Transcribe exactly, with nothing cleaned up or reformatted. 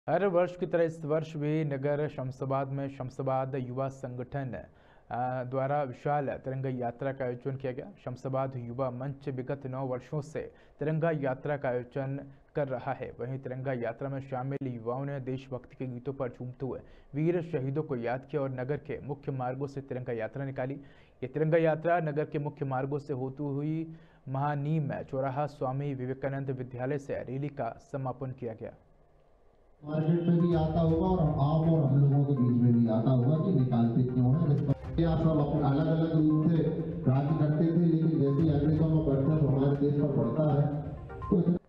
हर वर्ष की तरह इस वर्ष भी नगर शमशाबाद में शमशाबाद युवा संगठन द्वारा विशाल तिरंगा यात्रा का आयोजन किया गया। शमशाबाद युवा मंच विगत नौ वर्षों से तिरंगा यात्रा का आयोजन कर रहा है। वहीं तिरंगा यात्रा में शामिल युवाओं ने देशभक्ति के गीतों पर झूमते हुए वीर शहीदों को याद किया और नगर के मुख्य मार्गों से तिरंगा यात्रा निकाली। ये तिरंगा यात्रा नगर के मुख्य मार्गों से होती हुई महानीम चौराहा स्वामी विवेकानंद विद्यालय से रैली का समापन किया गया। मार्केट में भी आता होगा और आप और हम लोगों के बीच में भी आता होगा कि निकालते क्यों है। आप सब अपने अलग अलग रूप से राज्य करते थे, लेकिन जैसे ही अंग्रेजों में बढ़ते तो हमारे देश में बढ़ता है तो